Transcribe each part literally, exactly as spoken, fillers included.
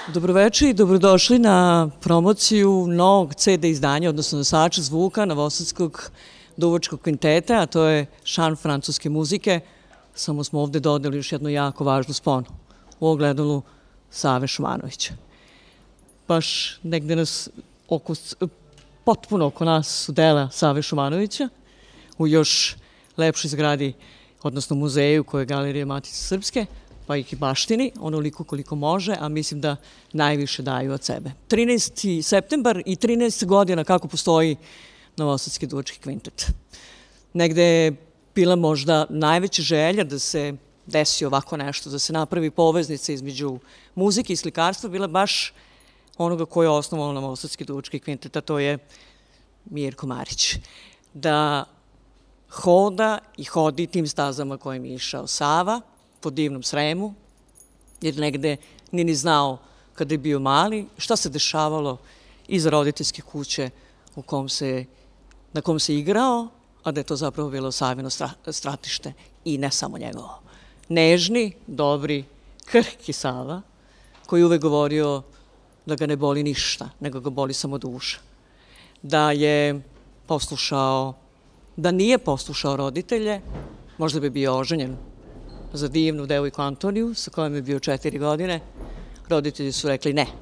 Dobroveče i dobrodošli na promociju novog ce de izdanja, odnosno nosača zvuka Novosadskog duvačkog kvinteta, a to je Šan francuske muzike. Samo smo ovde dodali još jednu jako važnu sponu u ogledalu Save Šumanovića. Baš negde nas, oko, potpuno oko nas su dela Save Šumanovića u još lepšoj zgradi, odnosno muzeju koje je Galerija Matice Srpske, pa ih i baštini, onoliko koliko može, a mislim da najviše daju od sebe. trinaesti septembar i trinaest godina kako postoji Novosadski duvački kvintet. Negde je bila možda najveća želja da se desi ovako nešto, da se napravi poveznica između muzike i slikarstva, bila baš onoga ko je osnovao Novosadski duvački kvintet, a to je Mirko Marić. Da hoda i hodi tim stazama kojim je išao Sava, po divnom Sremu, jer negde nije ni znao kada je bio mali šta se dešavalo iza roditeljske kuće u kom se, na kom se igrao, a da je to zapravo bilo Savino stratište i ne samo njegovo. Nežni, dobri, krhki Sava, koji uvek govorio da ga ne boli ništa, nego ga boli samo duša. Da je poslušao, da nije poslušao roditelje, možda bi bio oženjen za divnu devojku Antoniju, sa kojom je bio četiri godine. Roditelji su rekli ne.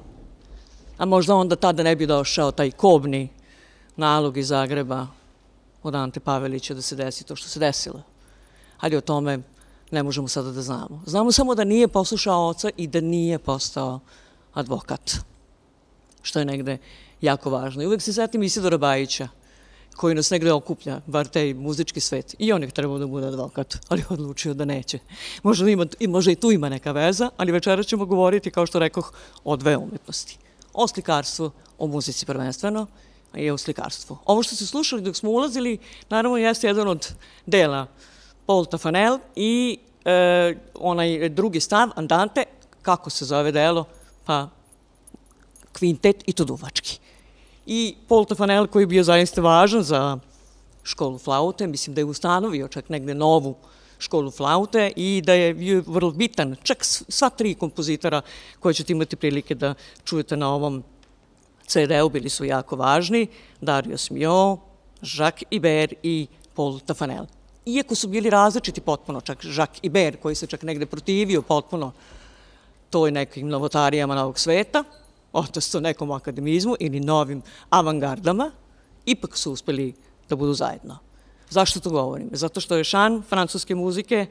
A možda onda tada ne bi došao taj kobni nalog iz Zagreba od Ante Pavelića da se desi to što se desilo. Ali o tome ne možemo sada da znamo. Znamo samo da nije poslušao oca i da nije postao advokat, što je negde jako važno. I uvek se setim Isidora Bajića, koji nas negde okuplja, bar taj muzički svet. I on je trebao da bude advokat, ali odlučio da neće. Možda, ima, možda i tu ima neka veza, ali večera ćemo govoriti, kao što rekoh, o dve umetnosti. O slikarstvu, o muzici prvenstveno i o slikarstvu. Ovo što ste slušali dok smo ulazili, naravno jeste jedan od dela Paul Tafanel i e, onaj drugi stav, Andante, kako se zove delo? Pa kvintet i to duvački. I Paul Tafanel, koji je bio zaista važan za školu flaute, mislim da je ustanovio čak negde novu školu flaute i da je bio vrlo bitan. Čak sva tri kompozitora koje ćete imati prilike da čujete na ovom ce de-u bili su jako važni. Darius Milhaud, Jacques Ibert i Paul Tafanel. Iako su bili različiti potpuno, čak Jacques Ibert koji se čak negde protivio potpuno toj nekim novotarijama novog sveta, odnosno nekom akademizmu ili novim avangardama, ipak su uspeli da budu zajedno. Zašto to govorim? Zato što je šan francuske muzike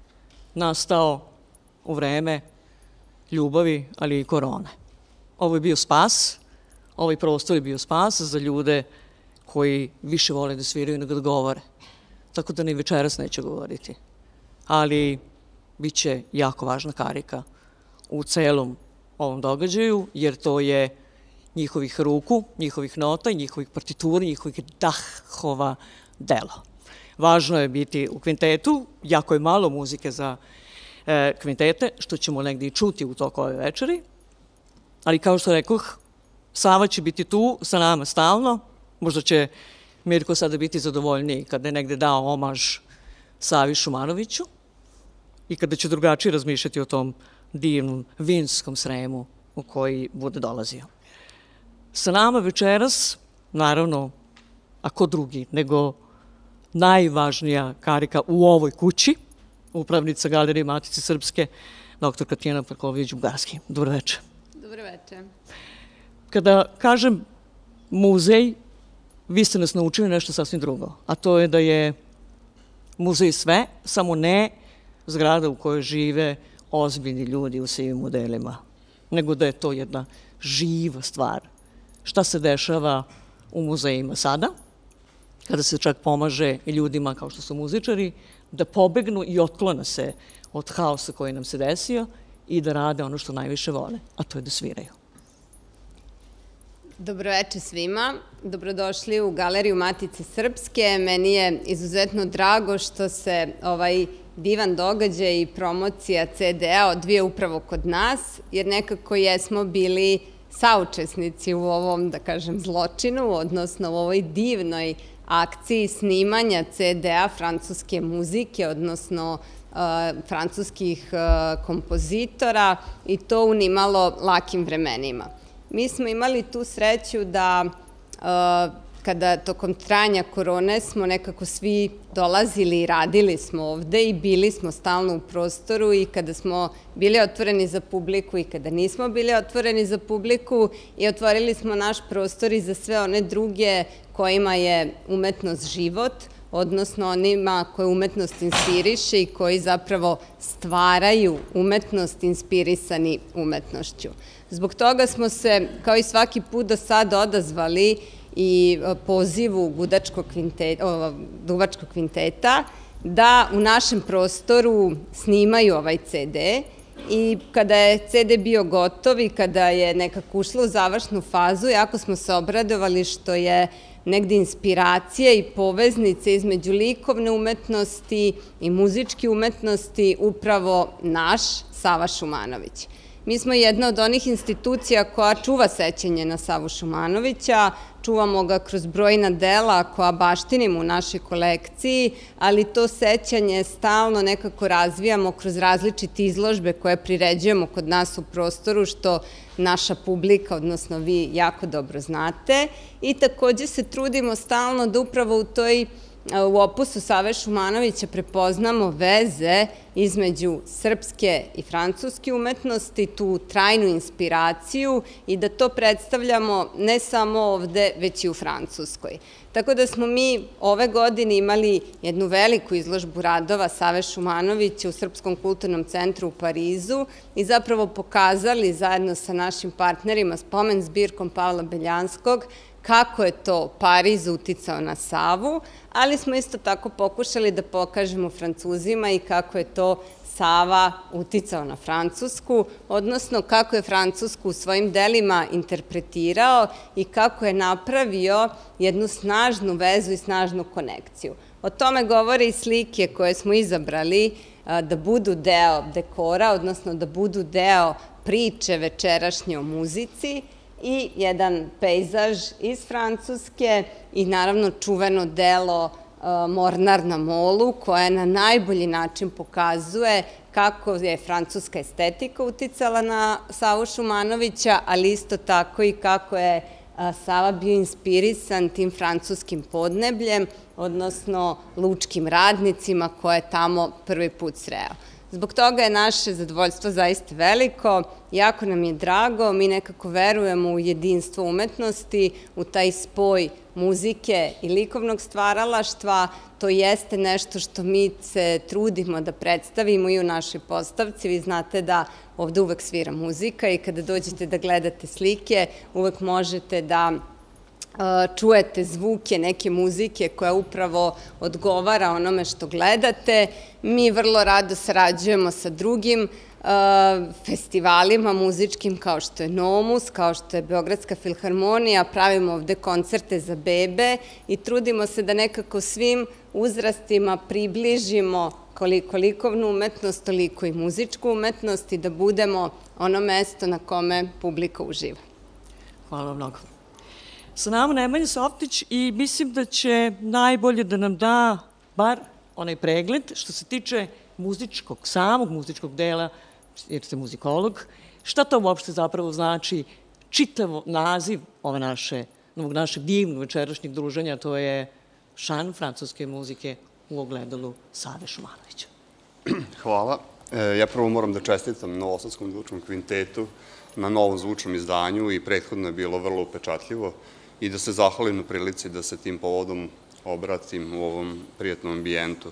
nastao u vreme ljubavi, ali i korone. Ovo je bio spas, ovaj prostor je bio spas za ljude koji više vole da sviraju nego da govore. Tako da ni večeras neće govoriti. Ali bit će jako važna karika u celom ovom događaju, jer to je njihovih ruku, njihovih nota, njihovih partitura, njihovih dahova delo. Važno je biti u kvintetu, jako je malo muzike za e, kvintete, što ćemo negdje i čuti u toku ove večeri, ali kao što rekoh, Sava će biti tu sa nama stalno, možda će Mirko sada biti zadovoljniji kada je negde dao omaž Savi Šumanoviću i kada će drugačije razmišljati o tom divnom vinskom Sremu u koji bude dolazio. Sa nama večeras, naravno, a ko drugi, nego najvažnija karika u ovoj kući, upravnica Galerije Matice Srpske, doktorka Tijana Parković-Bugarski. Dobroveče. Dobroveče. Kada kažem muzej, vi ste nas naučili nešto sasvim drugo, a to je da je muzej sve, samo ne zgrada u kojoj žive ozbiljni ljudi u svim modelima, nego da je to jedna živa stvar. Šta se dešava u muzejima sada, kada se čak pomaže i ljudima kao što su muzičari, da pobegnu i otklone se od haosa koji nam se desio i da rade ono što najviše vole, a to je da sviraju. Dobroveče svima, dobrodošli u Galeriju Matice Srpske. Meni je izuzetno drago što se ovaj divan događaj i promocija ce de-a odvija upravo kod nas, jer nekako jesmo bili saučesnici u ovom, da kažem, zločinu, odnosno u ovoj divnoj akciji snimanja ce de-a francuske muzike, odnosno francuskih kompozitora i to u nimalo lakim vremenima. Mi smo imali tu sreću da kada tokom trajanja korone smo nekako svi dolazili i radili smo ovde i bili smo stalno u prostoru i kada smo bili otvoreni za publiku i kada nismo bili otvoreni za publiku i otvorili smo naš prostor i za sve one druge kojima je umetnost život, odnosno onima koje umetnost inspiriše i koji zapravo stvaraju umetnost inspirisani umetnošću. Zbog toga smo se, kao i svaki put do sada, odazvali i pozivu Duvačkog kvinteta da u našem prostoru snimaju ovaj ce de i kada je ce de bio gotov i kada je nekako ušlo u završnu fazu, jako smo se obradovali što je negde inspiracija i poveznice između likovne umetnosti i muzičke umetnosti upravo naš Sava Šumanović. Mi smo jedna od onih institucija koja čuva sećanje na Savu Šumanovića, čuvamo ga kroz brojna dela koja baštinimo u našoj kolekciji, ali to sećanje stalno nekako razvijamo kroz različite izložbe koje priređujemo kod nas u prostoru, što naša publika, odnosno vi, jako dobro znate. I takođe se trudimo stalno da upravo u toj u opusu Save Šumanovića prepoznamo veze između srpske i francuske umetnosti, tu trajnu inspiraciju i da to predstavljamo ne samo ovde, već i u Francuskoj. Tako da smo mi ove godine imali jednu veliku izložbu radova Save Šumanovića u Srpskom kulturnom centru u Parizu i zapravo pokazali zajedno sa našim partnerima Spomen zbirkom Pavla Beljanskog kako je to Pariz uticao na Savu, ali smo isto tako pokušali da pokažemo Francuzima i kako je to Sava uticao na Francusku, odnosno kako je Francusku u svojim delima interpretirao i kako je napravio jednu snažnu vezu i snažnu konekciju. O tome govore i slike koje smo izabrali da budu deo dekora, odnosno da budu deo priče večerašnje o muzici, i jedan pejzaž iz Francuske i naravno čuveno delo Mornar na molu, koje na najbolji način pokazuje kako je francuska estetika uticala na Savu Šumanovića, ali isto tako i kako je Sava bio inspirisan tim francuskim podnebljem, odnosno lučkim radnicima koje je tamo prvi put sreo. Zbog toga je naše zadovoljstvo zaista veliko, jako nam je drago, mi nekako verujemo u jedinstvo umetnosti, u taj spoj muzike i likovnog stvaralaštva. To jeste nešto što mi se trudimo da predstavimo i u našoj postavci. Vi znate da ovde uvek svira muzika i kada dođete da gledate slike, uvek možete da čujete zvuke neke muzike koja upravo odgovara onome što gledate. Mi vrlo rado sarađujemo sa drugim festivalima muzičkim kao što je Nomus, kao što je Beogradska filharmonija, pravimo ovde koncerte za bebe i trudimo se da nekako svim uzrastima približimo koliko likovnu umetnost, toliko i muzičku umetnost i da budemo ono mesto na kome publika uživa. Hvala vam mnogo. Sa nama Nemanja Softić i mislim da će najbolje da nam da bar onaj pregled što se tiče muzičkog, samog muzičkog dela, jer ste muzikolog, šta to uopšte zapravo znači čitav naziv ove naše, ovog našeg divnog večerašnjeg druženja, to je šan francuske muzike u ogledalu Save Šumanovića. Hvala. Ja prvo moram da čestitam Novosadskom duvačkom kvintetu na novom zvučnom izdanju i prethodno je bilo vrlo upečatljivo i da se zahvalim na prilici da se tim povodom obratim u ovom prijatnom ambijentu.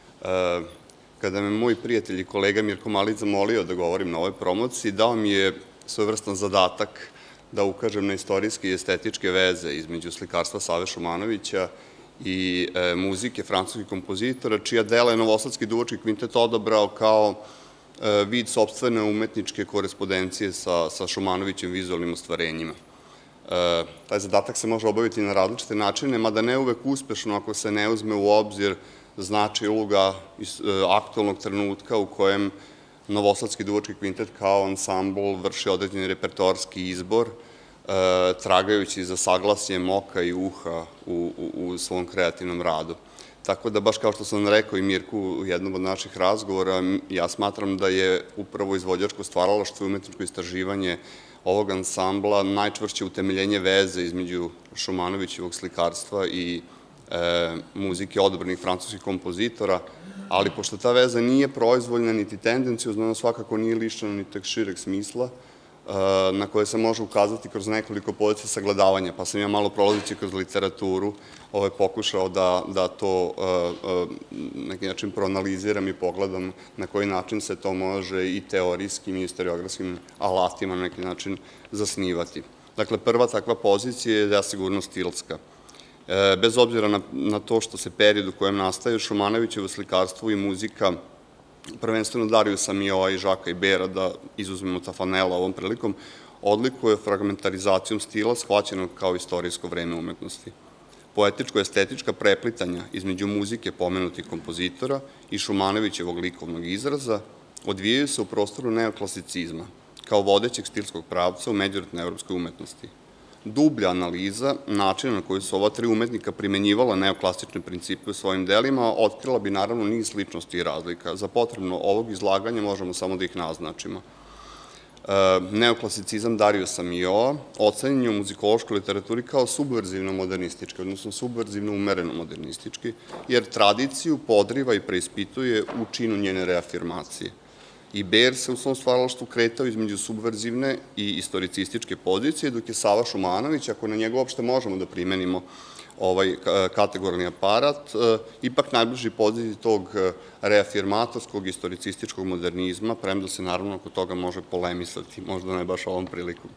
Kada me moj prijatelj i kolega Mirko Malić zamolio da govorim na ovoj promociji, dao mi je svojevrstan zadatak da ukažem na istorijske i estetičke veze između slikarstva Save Šumanovića i muzike francuskih kompozitora, čija dela je Novosadski duvački kvintet odabrao kao vid sopstvene umetničke korespondencije sa Šumanovićem vizualnim ostvarenjima. Taj zadatak se može obaviti na različite načine, mada ne uvek uspešno ako se ne uzme u obzir značaj uloga aktualnog trenutka u kojem Novosadski duvački kvintet kao ansambl vrši određeni repertoarski izbor, tragajući za saglasjem oka i uha u svom kreativnom radu. Tako da, baš kao što sam rekao i Mirku u jednom od naših razgovora, ja smatram da je upravo izvođačko stvaralaštvo i umetničko istraživanje ovog ansambla najčvršće utemeljenje veze između Šumanovićevog slikarstva i muzike odabranih francuskih kompozitora, ali pošto ta veza nije proizvoljna niti tendencijozna, ona svakako nije lišena ni tek šireg smisla, na koje se može ukazati kroz nekoliko pozicija sagledavanja, pa sam ja malo prolazeći kroz literaturu pokušao da to neki način proanaliziram i pogledam na koji način se to može i teorijskim i historiografskim alatima na neki način zasnivati. Dakle, prva takva pozicija je zasigurno stilska. Bez obzira na to što se period u kojem nastaju Šumanovićevo slikarstvo i muzika, prvenstveno Dariusa Milhaua i Žaka Ibera, da izuzmemo Tafanela ovom prilikom, odlikuje fragmentarizacijom stila shvaćenog kao istorijsko vreme umetnosti. Poetičko-estetička preplitanja između muzike pomenutih kompozitora i Šumanovićevog likovnog izraza odvijaju se u prostoru neoklasicizma, kao vodećeg stilskog pravca u međunarodnoj evropskoj umetnosti. Dublja analiza načina na koji su ova tri umetnika primenjivala neoklasične principe u svojim delima otkrila bi naravno niz sličnosti i razlika. Za potrebno ovog izlaganja možemo samo da ih naznačimo. Neoklasicizam Dariusa Milhaua ocenjen je u muzikološkoj literaturi kao subverzivno modernistički, odnosno subverzivno umereno modernistički, jer tradiciju podriva i preispituje u činu njene reafirmacije. Iber se u svom stvaralaštvu kretao između subverzivne i istoricističke pozicije, dok je Sava Šumanović, ako na njega uopšte možemo da primenimo ovaj kategorni aparat, ipak najbliži poziciji tog reafirmatorskog istoricističkog modernizma, premda se naravno oko toga može polemisati, možda ne baš ovom prilikom.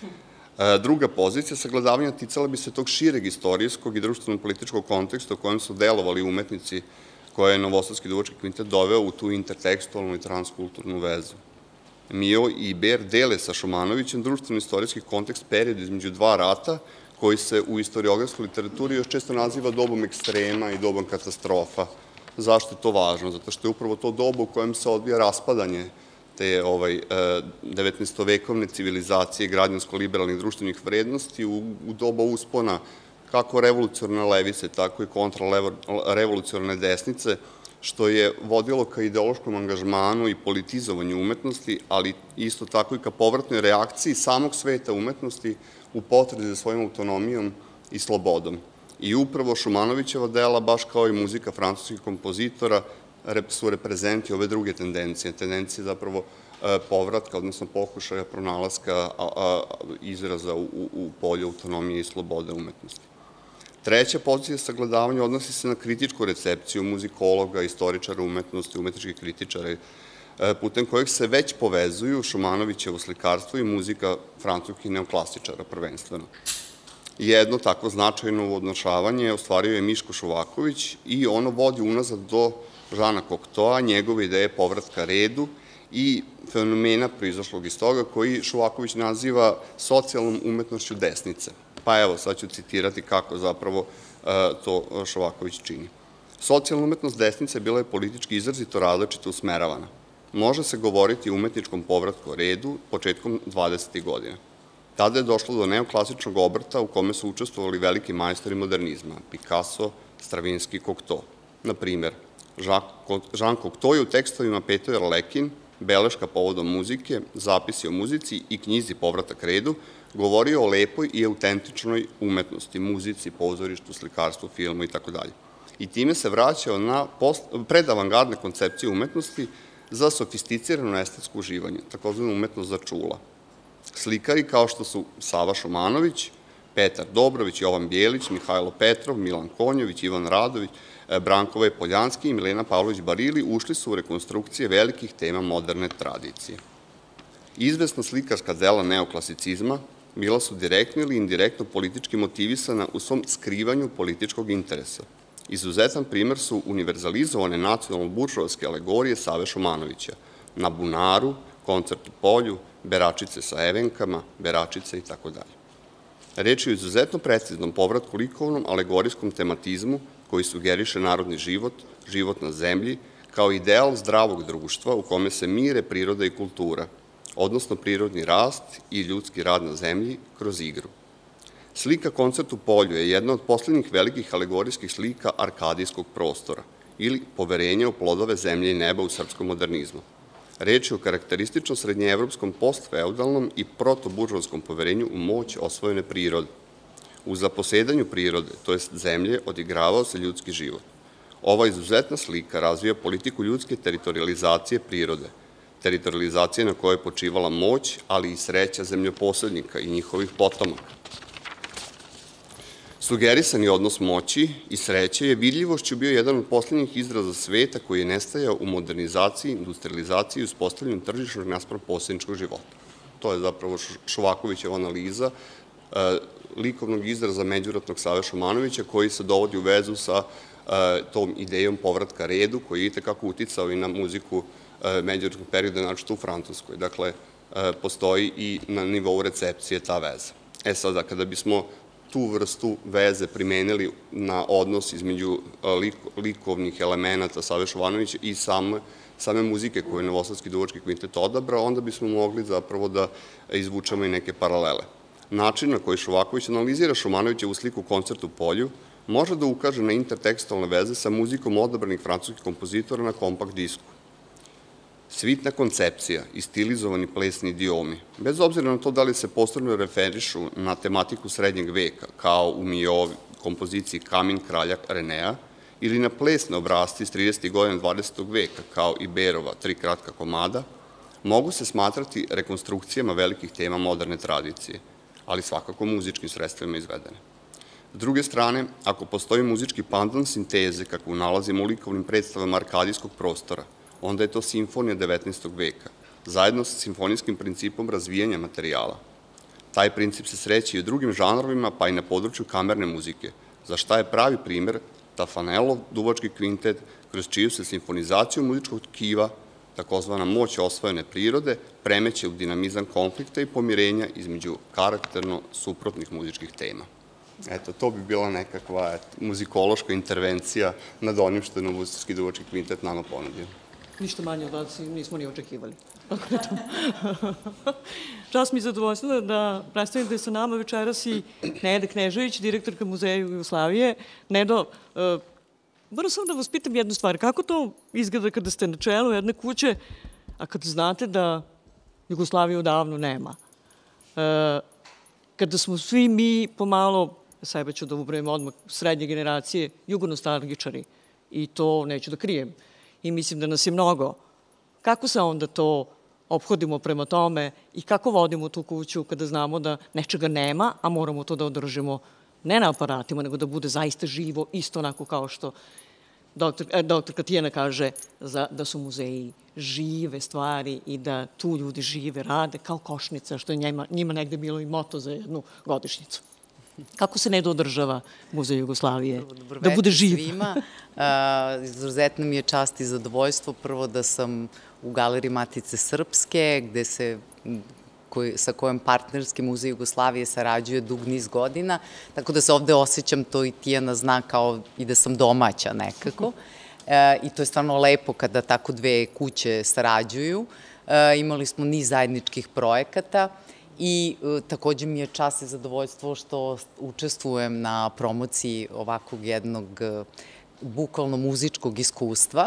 Druga pozicija sagledavanja ticala bi se tog šireg istorijskog i društveno-političkog konteksta u kojem su delovali umetnici koje je Novosadski duvački kvintet doveo u tu intertekstualnu i transkulturnu vezu. Milhaua i Iber dele sa Šumanovićem društveno-istorijski kontekst perioda između dva rata, koji se u historiografskoj literaturi još često naziva dobom ekstrema i dobom katastrofa. Zašto je to važno? Zato što je upravo to doba u kojem se odvija raspadanje te devetnaestovekovne civilizacije građansko-liberalnih društvenih vrednosti u doba uspona kako revolucionarne levice, tako i kontrarevolucionarne desnice, što je vodilo ka ideološkom angažmanu i politizovanju umetnosti, ali isto tako i ka povratnoj reakciji samog sveta umetnosti u potrezi za svojom autonomijom i slobodom. I upravo Šumanovićeva dela, baš kao i muzika francuskih kompozitora, su reprezenti ove druge tendencije, tendencije zapravo povratka, odnosno pokušaja pronalaska izraza u polju autonomije i slobode umetnosti. Treća pozicija sagledavanja odnosi se na kritičku recepciju muzikologa, istoričara umetnosti, umetničkih kritičara, putem kojeg se već povezuju Šumanovićevo slikarstvo i muzika francuskih neoklasičara prvenstveno. Jedno tako značajno uodnošavanje ostvario je Miško Šovaković i ono vodi unazad do Žana Koktoa, njegove ideje povratka redu i fenomena proizašlog iz toga koji Šovaković naziva socijalnom umetnošću desnice. Pa evo, sad ću citirati kako zapravo to Šovaković čini. Socijalna umetnost desnice bila je politički izrazito različito usmeravana. Može se govoriti o umetničkom povratku redu početkom dvadesetih godina. Tada je došlo do neoklasičnog obrta u kome su učestvovali veliki majstori modernizma, Picasso, Stravinski, Cocteau. Na primer, Jean Cocteau je u tekstovima Petoj Arlekin, beleška povodom muzike, zapisi o muzici i knjizi Povratak redu, govorio o lepoj i autentičnoj umetnosti, muzici, pozorištu, slikarstvu, filmu i tako dalje. I time se vraćao na predavangardne koncepcije umetnosti za sofisticirano estetsko uživanje, takozvanu umetnost za čula. Slikari kao što su Sava Šumanović, Petar Dobrović, Jovan Bjelić, Mihajlo Petrov, Milan Konjović, Ivan Radović, Branko V. Poljanski i Milena Pavlović Barili ušli su u rekonstrukcije velikih tema moderne tradicije. Izvesna slikarska dela neoklasicizma bila su direktno ili indirektno politički motivisana u svom skrivanju političkog interesa. Izuzetan primer su univerzalizovane nacionalno-buržovske alegorije Save Šumanovića na bunaru, koncert u polju, beračice sa evenkama, beračice i tako dalje. Reč je o izuzetno preciznom povratku likovnom alegorijskom tematizmu koji sugeriše narodni život, život na zemlji, kao ideal zdravog društva u kome se mire priroda i kultura, odnosno prirodni rast i ljudski rad na zemlji kroz igru. Slika Koncert u polju je jedna od poslednjih velikih alegorijskih slika arkadijskog prostora ili poverenja u plodove zemlje i neba u srpskom modernizmu. Reč je o karakteristično srednjeevropskom postfeudalnom i protoburžovskom poverenju u moć osvojene prirode. U zaposedanju prirode, to jest zemlje, odigravao se ljudski život. Ova izuzetna slika razvija politiku ljudske teritorializacije prirode, teritorializacije na kojoj je počivala moć, ali i sreća zemljoposednika i njihovih potomaka. Sugerisani odnos moći i sreće je vidljivošću bio jedan od poslednjih izraza sveta koji je nestajao u modernizaciji, industrializaciji i uspostavljanju tržišnog naspram posljedničkog života. To je zapravo Šovakovićeva analiza likovnog izraza međuratnog Save Šumanovića koji se dovodi u vezu sa tom idejom povratka redu koji je itekako uticao i na muziku međuratnog perioda, naročito u Francuskoj. Dakle, postoji i na nivou recepcije ta veza. E sada, kada bismo tu vrstu veze primenili na odnos između likovnih elemenata Save Šumanovića i same muzike koju je Novosadski duvački kvintet odabrao, onda bismo mogli zapravo da izvučemo i neke paralele. Način na koji Šovaković analizira Šumanovićevu sliku Koncert u polju može da ukaže na intertekstualne veze sa muzikom odabranih francuskih kompozitora na kompakt disku. Svitna koncepcija i stilizovani plesni idiomi, bez obzira na to da li se posebno referišu na tematiku srednjeg veka, kao u Mijovi kompoziciji Kamin kralja Renea, ili na plesne obrazci iz tridesetih godina dvadesetog veka, kao i Berova Tri kratka komada, mogu se smatrati rekonstrukcijama velikih tema moderne tradicije, ali svakako muzičkim sredstvima izvedene. S druge strane, ako postoji muzički pandan sinteze, kakvu nalazimo u likovnim predstavama arkadijskog prostora, onda je to simfonija devetnaestog veka, zajedno sa simfonijskim principom razvijanja materijala. Taj princip se sreće i u drugim žanrovima, pa i na području kamerne muzike, za šta je pravi primer Tafanelov duvački kvintet, kroz čiju se simfonizaciju muzičkog tkiva, takozvana moć osvojene prirode, premeće u dinamizam konflikta i pomirenja između karakterno suprotnih muzičkih tema. Eto, to bi bila nekakva muzikološka intervencija nad onim što je Novosadski duvački kvintet nama ponudio. Ništa manje od vas nismo ni očekivali. Čast mi je zadovoljstvo da predstavite sa nama večeras i Neda Knežević, direktorka Muzeja Jugoslavije. Nedo, moram samo da vas pitam jednu stvar. Kako to izgleda kada ste na čelu jedne kuće, a kada znate da Jugoslavije odavno nema? Kada smo svi mi pomalo, sebe ću da ubrojim odmah, srednje generacije, jugonostalgičari, i to neću da krijem, i mislim da nas je mnogo. Kako se onda to ophodimo prema tome i kako vodimo tu kuću kada znamo da nečega nema, a moramo to da održimo ne na aparatima, nego da bude zaista živo, isto onako kao što doktorka Tijana kaže da su muzeji žive stvari i da tu ljudi žive, rade kao košnica, što je njima negde bilo i moto za jednu godišnjicu. Kako se Nedo održava Muzej Jugoslavije? Da bude živ. Svima. Izuzetno mi je čast i zadovoljstvo. Prvo da sam u Galeriji Matice Srpske, gde se sa kojom partnerski Muzej Jugoslavije sarađuje dug niz godina, tako da se ovde osjećam, to i Tijana zna, kao i da sam domaća nekako. I to je stvarno lepo kada tako dve kuće sarađuju. Imali smo niz zajedničkih projekata i takođe mi je čast i zadovoljstvo što učestvujem na promociji ovakvog jednog bukvalno muzičkog iskustva.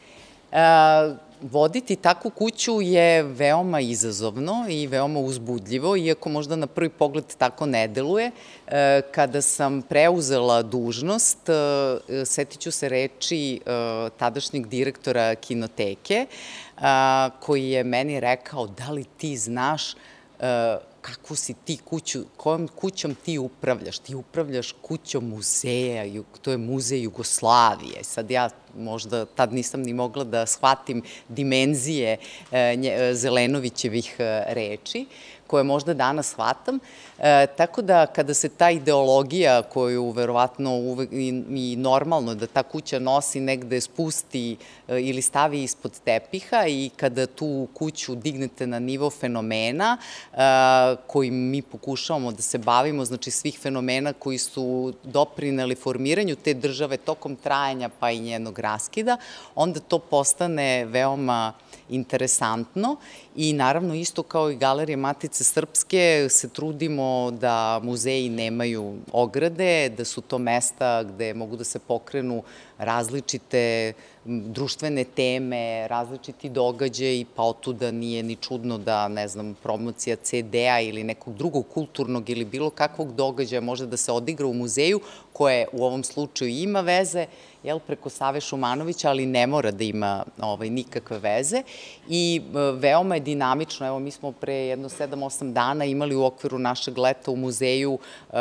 Voditi takvu kuću je veoma izazovno i veoma uzbudljivo, iako možda na prvi pogled tako ne deluje. Kada sam preuzela dužnost, setit ću se reči tadašnjeg direktora kinoteke, koji je meni rekao: da li ti znaš kakvu si ti kuću, kojom kućom ti upravljaš? Ti upravljaš kućom muzeja, to je Muzej Jugoslavije. Sad ja možda tad nisam ni mogla da shvatim dimenzije Zelenovićevih reči, koje možda danas shvatam. Tako da kada se ta ideologija koju verovatno uvek i normalno da ta kuća nosi negde spusti ili stavi ispod tepiha i kada tu kuću dignete na nivo fenomena kojim mi pokušavamo da se bavimo, znači svih fenomena koji su doprineli formiranju te države tokom trajanja pa i njenog raskida, onda to postane veoma interesantno i naravno isto kao i Galerija Matice Srpske se trudimo kažemo da muzeji nemaju ograde, da su to mesta gde mogu da se pokrenu različite društvene teme, različiti događaji, pa otuda nije ni čudno da, ne znam, promocija ce de a ili nekog drugog kulturnog ili bilo kakvog događaja može da se odigra u muzeju, koje u ovom slučaju ima veze, jel, preko Save Šumanovića, ali ne mora da ima nikakve veze. I veoma je dinamično, evo, mi smo pre jedno sedam osam dana imali u okviru našeg leta u muzeju,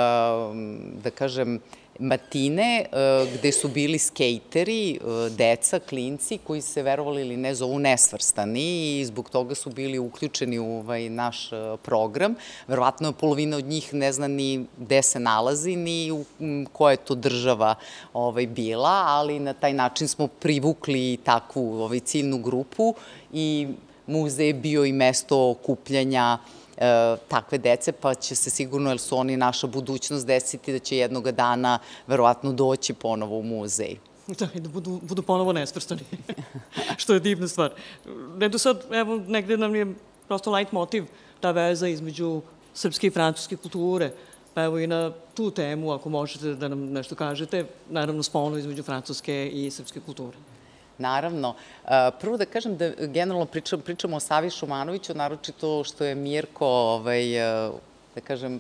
da kažem, matine, gde su bili skejteri, deca, klinci, koji se, verovali ili ne, zovu nesvrstani i zbog toga su bili uključeni u naš program. Verovatno polovina od njih ne zna ni gde se nalazi, ni koja je to država bila, ali na taj način smo privukli takvu ciljnu grupu i muzej je bio i mesto okupljanja takve dece, pa će se sigurno, jer su oni naša budućnost, desiti da će jednoga dana verovatno doći ponovo u muzej. Da, i da budu ponovo nesvrstani, što je divna stvar. Ne do sad, evo, negde nam je prosto light motiv ta veza između srpske i francuske kulture, pa evo i na tu temu, ako možete da nam nešto kažete, naravno sponu između francuske i srpske kulture. Naravno. Prvo da kažem da generalno pričamo o Savi Šumanoviću, naročito što je Mirko, da kažem,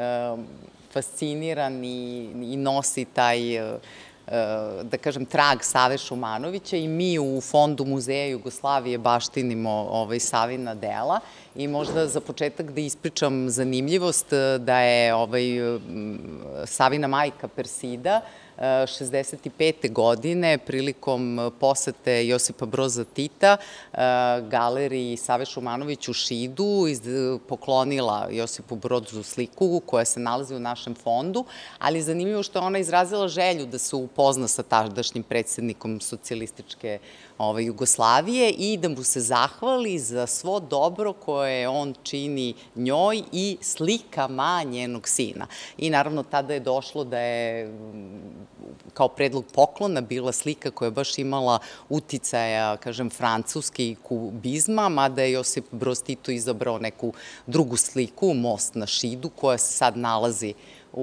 fasciniran i nosi taj, da kažem, trag Save Šumanovića i mi u Fondu Muzeja Jugoslavije baštinimo Savina dela i možda za početak da ispričam zanimljivost da je Savina majka Persida šezdeset pete godine prilikom posete Josipa Broza Tita galeriji Save Šumanović u Šidu poklonila Josipu Brozu sliku koja se nalazi u našem fondu, ali zanimljivo što je ona izrazila želju da se upozna sa tadašnjim predsjednikom socijalističke Jugoslavije i da mu se zahvali za svo dobro koje on čini njoj i slikama njenog sina. I naravno tada je došlo da je kao predlog poklona bila slika koja je baš imala uticaja, kažem, francuske i kubizma, mada je Josip Broz Tito izabrao neku drugu sliku, Most na Šidu, koja se sad nalazi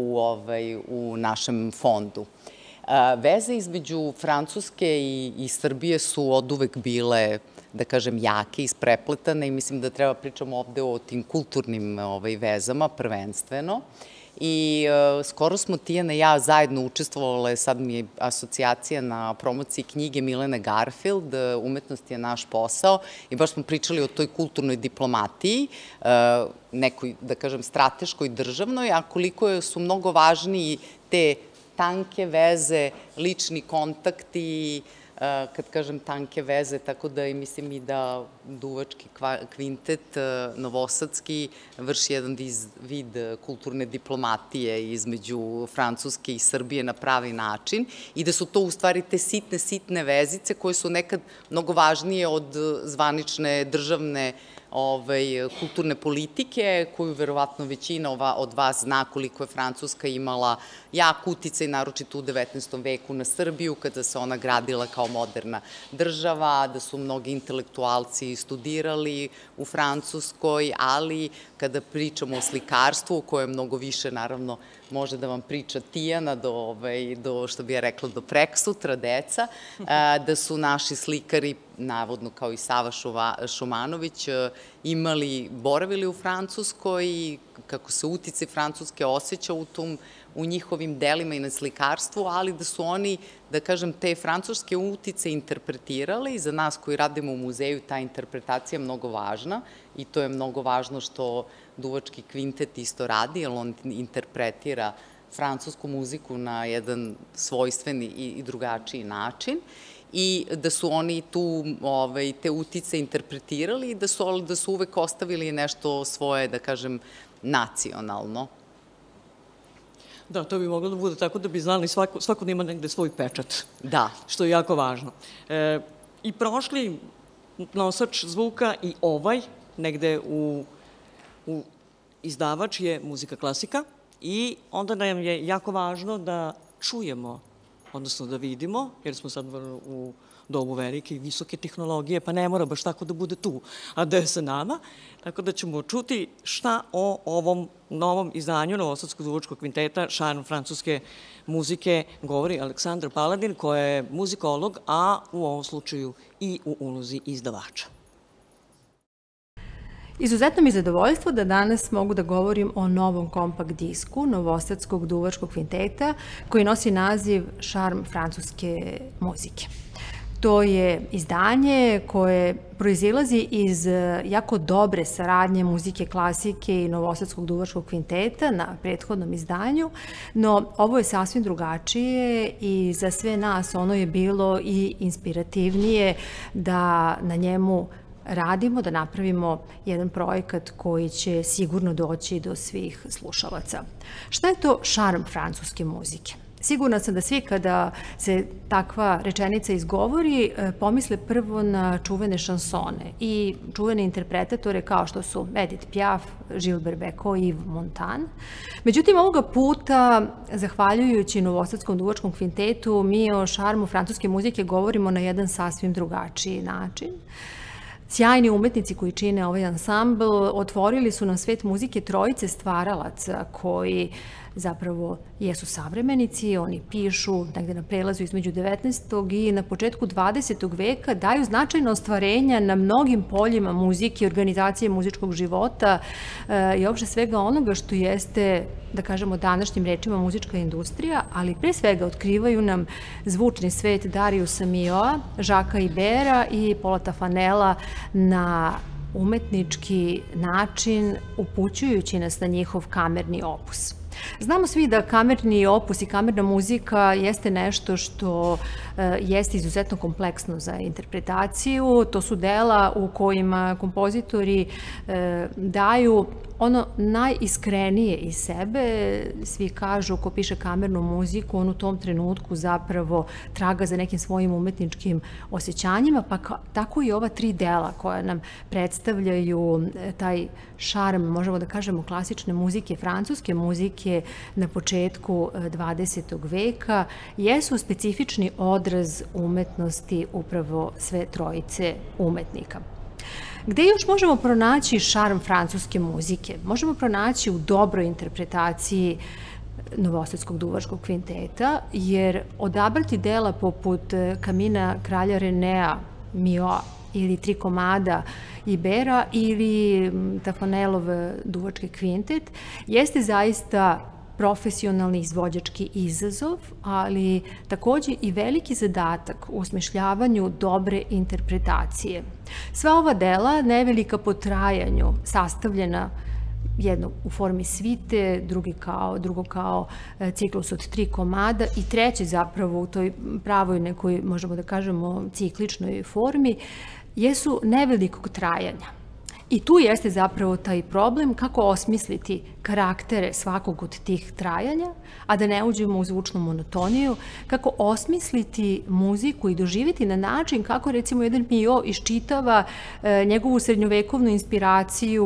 u našem fondu. Veze između Francuske i Srbije su oduvek bile, da kažem, jake, isprepletane i mislim da treba pričamo ovde o tim kulturnim vezama prvenstveno. I skoro smo Tijana i ja zajedno učestvovale, sad mi je asocijacija na promociji knjige Milene Garfield, Umetnost je naš posao, i baš smo pričali o toj kulturnoj diplomatiji, nekoj, da kažem, strateškoj, državnoj, a koliko su mnogo važniji te tanke veze, lični kontakti, kad kažem tanke veze, tako da i mislim i da duvački kvintet novosadski vrši jedan vid kulturne diplomatije između Francuske i Srbije na pravi način i da su to u stvari te sitne, sitne vezice koje su nekad mnogo važnije od zvanične državne kulturne politike, koju verovatno većina od vas zna koliko je Francuska imala jak uticaj, naročito u devetnaestom veku na Srbiju, kada se ona gradila kao moderna država, da su mnogi intelektualci studirali u Francuskoj, ali kada pričamo o slikarstvu, koje mnogo više, naravno, može da vam priča Tijana, do, što bi ja rekla, do preksutra, deca, da su naši slikari, navodno kao i Sava Šumanović, imali, boravili u Francuskoj i kako se uticaj Francuske osjeća u tom, u njihovim delima i na slikarstvu, ali da su oni, da kažem, te francuske utice interpretirali i za nas koji radimo u muzeju ta interpretacija je mnogo važna i to je mnogo važno što duvački kvintet isto radi, jer on interpretira francusku muziku na jedan svojstveni i drugačiji način i da su oni tu te utice interpretirali i da su uvek ostavili nešto svoje, da kažem, nacionalno. Da, to bi moglo da bude tako da bi znali svako da ima negde svoj pečat. Da. Što je jako važno. I prošli nosač zvuka i ovaj, negde u izdavač je muzika klasika i onda nam je jako važno da čujemo odnosno da vidimo, jer smo sad u dobu velike i visoke tehnologije, pa ne mora baš tako da bude tu, a da je sa nama. Tako da ćemo čuti šta o ovom novom izdanju Novosadskog duvačkog kvinteta Šarm francuske muzike govori Aleksandra Paladin, koja je muzikolog, a u ovom slučaju i u ulozi izdavača. Izuzetno mi je zadovoljstvo da danas mogu da govorim o novom kompakt disku Novosadskog duvačkog kvinteta koji nosi naziv Šarm francuske muzike. To je izdanje koje proizilazi iz jako dobre saradnje muzike klasike i Novosadskog duvačkog kvinteta na prethodnom izdanju, no ovo je sasvim drugačije i za sve nas ono je bilo i inspirativnije da na njemu radimo, da napravimo jedan projekat koji će sigurno doći do svih slušalaca. Šta je to šarm francuske muzike? Sigurna sam da svi kada se takva rečenica izgovori, pomisle prvo na čuvene šansone i čuvene interpretatore kao što su Edith Piaf, Gilbert Bécaud i Yves Montand. Međutim, ovoga puta, zahvaljujući Novosadskom duvačkom kvintetu, mi o šarmu francuske muzike govorimo na jedan sasvim drugačiji način. Sjajni umetnici koji čine ovaj ansambl otvorili su nam svet muzike trojice stvaralaca koji zapravo jesu savremenici, oni pišu negde na prelazu između devetnaestog i na početku dvadesetog veka, daju značajno ostvarenja na mnogim poljima muzike, organizacije muzičkog života i uopšte svega onoga što jeste, da kažemo današnjim rečima, muzička industrija, ali pre svega otkrivaju nam zvučni svet Dariusa Milhaud, Jacquesa Ibera i Paula Tafanella na umetnički način, upućujući nas na njihov kamerni opus. Znamo svi da kamerni opus i kamerna muzika jeste nešto što jeste izuzetno kompleksno za interpretaciju. To su dela u kojima kompozitori daju ono najiskrenije iz sebe. Svi kažu, ko piše kamernu muziku, on u tom trenutku zapravo traga za nekim svojim umetničkim osjećanjima, pa tako i ova tri dela koja nam predstavljaju taj šarm, možemo da kažemo, klasične muzike, francuske muzike na početku dvadesetog veka, jesu specifični odraz umetnosti upravo sve trojice umetnika. Gde još možemo pronaći šarm francuske muzike? Možemo pronaći u dobroj interpretaciji Novosadskog duvačkog kvinteta, jer odabrati dela poput Kamina kralja Renea, Milhaud, ili Tri komada Ibera ili Tafanellov duvački kvintet, jeste zaista profesionalni izvođački izazov, ali takođe i veliki zadatak u osmišljavanju dobre interpretacije. Sva ova dela, nevelika po trajanju, sastavljena jedno u formi svite, drugi kao, drugo kao ciklus od tri komada i treći zapravo u toj pravoj nekoj, možemo da kažemo, cikličnoj formi, jesu nevelikog trajanja. I tu jeste zapravo taj problem kako osmisliti karaktere svakog od tih trajanja, a da ne uđemo u zvučnu monotoniju, kako osmisliti muziku i doživjeti na način kako recimo jedan Milhaud iščitava njegovu srednjovekovnu inspiraciju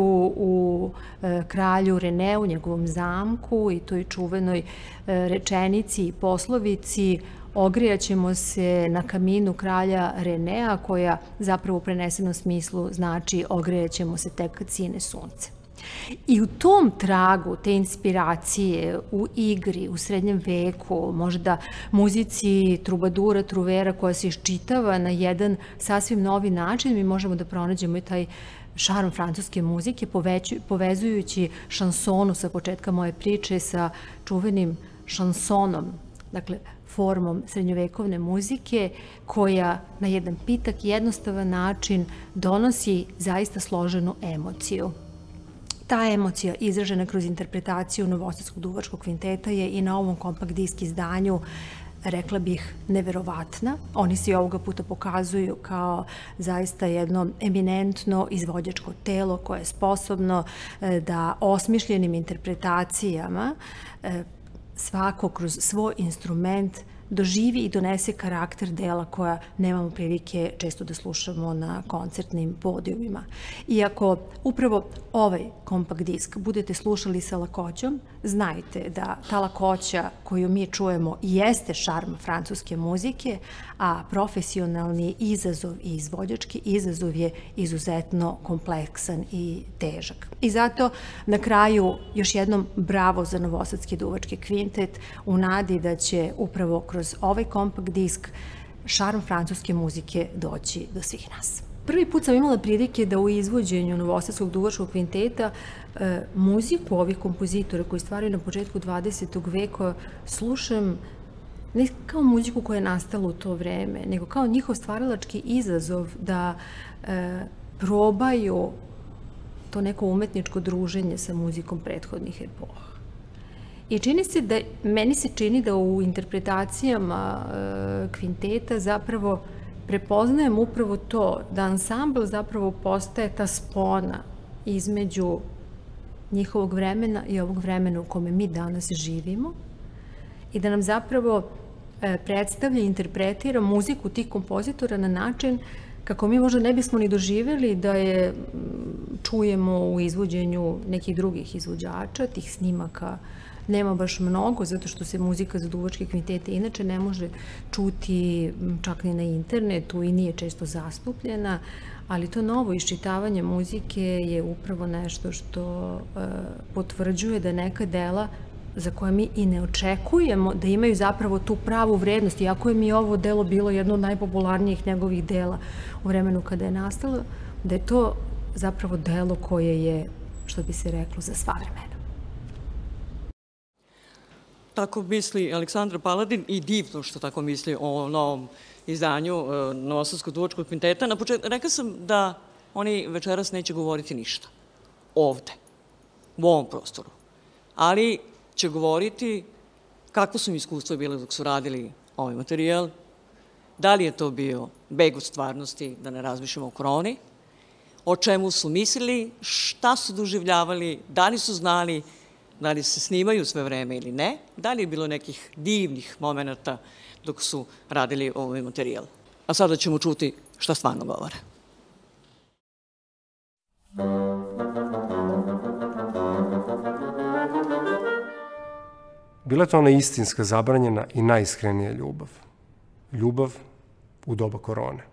u kralju Reneu, njegovom zamku i toj čuvenoj rečenici i poslovici ogrejaćemo se na kaminu kralja Renea, koja zapravo u prenesenom smislu znači ogrejaćemo se tek kad sine sunce. I u tom tragu te inspiracije, u igri, u srednjem veku, možda muzici trubadura, truvera koja se iščitava na jedan sasvim novi način, mi možemo da pronađemo i taj šarm francuske muzike, povezujući šansonu sa početka moje priče sa čuvenim šansonom, dakle, formom srednjovekovne muzike koja na jedan pitak, jednostavan način donosi zaista složenu emociju. Ta emocija izražena kroz interpretaciju Novosadskog duvačkog kvinteta je i na ovom kompakt disk izdanju, rekla bih, neverovatna. Oni se i ovoga puta pokazuju kao zaista jedno eminentno izvođačko telo koje je sposobno da osmišljenim interpretacijama svako kroz svoj instrument doživi i donese karakter dela koja nemamo prilike često da slušamo na koncertnim podijumima. Iako upravo ovaj kompakt disk budete slušali sa lakoćom, znajte da ta lakoća koju mi čujemo jeste šarm francuske muzike, a profesionalni izazov i izvođački izazov je izuzetno kompleksan i težak. I zato na kraju još jednom bravo za Novosadski duvački kvintet u nadi da će upravo kroz ovaj kompakt disk šarm francuske muzike doći do svih nas. Prvi put sam imala prilike da u izvođenju Novosadskog duvačkog kvinteta muziku ovih kompozitora koji stvaraju na početku dvadesetog veka slušam ne kao muziku koja je nastala u to vreme, nego kao njihov stvaralački izazov da probaju to neko umetničko druženje sa muzikom prethodnih epoha. I čini se da, meni se čini da u interpretacijama kvinteta zapravo prepoznajem upravo to, da ansambl zapravo postaje ta spona između njihovog vremena i ovog vremena u kome mi danas živimo i da nam zapravo predstavlja i interpretira muziku tih kompozitora na način kako mi možda ne bismo ni doživjeli da je čujemo u izvođenju nekih drugih izvođača, tih snimaka nema baš mnogo, zato što se muzika za duvačke kvintete inače ne može čuti čak ni na internetu i nije često zastupljena, ali to novo iščitavanje muzike je upravo nešto što potvrđuje da neka dela za koje mi i ne očekujemo da imaju zapravo tu pravu vrednost, iako je mi ovo delo bilo jedno od najpopularnijih njegovih dela u vremenu kada je nastalo, da je to zapravo delo koje je, što bi se reklo, za sva vremena. Tako misli Aleksandra Paladin i divno što tako misli o novom izdanju Novosadskog duvačkog kvinteta. Na početku rekao sam da oni večeras neće govoriti ništa. Ovde, u ovom prostoru. Ali će govoriti kakvo su im iskustvo bile dok su radili ovaj materijal, da li je to bio beg od stvarnosti, da ne razmišljamo o koroni, o čemu su mislili, šta su doživljavali, da li su znali, da li se snimaju sve vreme ili ne, da li je bilo nekih divnih momenta dok su radili ovaj materijal. A sada ćemo čuti šta stvarno govore. Bila je to ona istinska, zabranjena i najiskrenija ljubav. Ljubav u doba korone.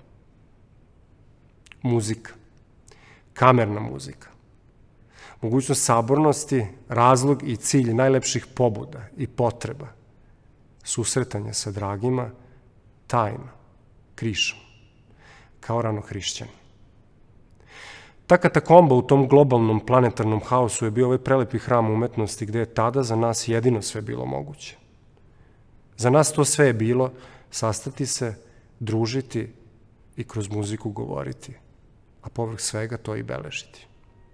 Muzika. Kamerna muzika. Mogućnost sabornosti, razlog i cilj najlepših pobuda i potreba. Susretanje sa dragima, tajno, krišom, kao rano hrišćani. Ta katakomba u tom globalnom planetarnom haosu je bio ovaj prelepi hram umetnosti gde je tada za nas jedino sve bilo moguće. Za nas to sve je bilo sastati se, družiti i kroz muziku govoriti, a povrh svega to i beležiti.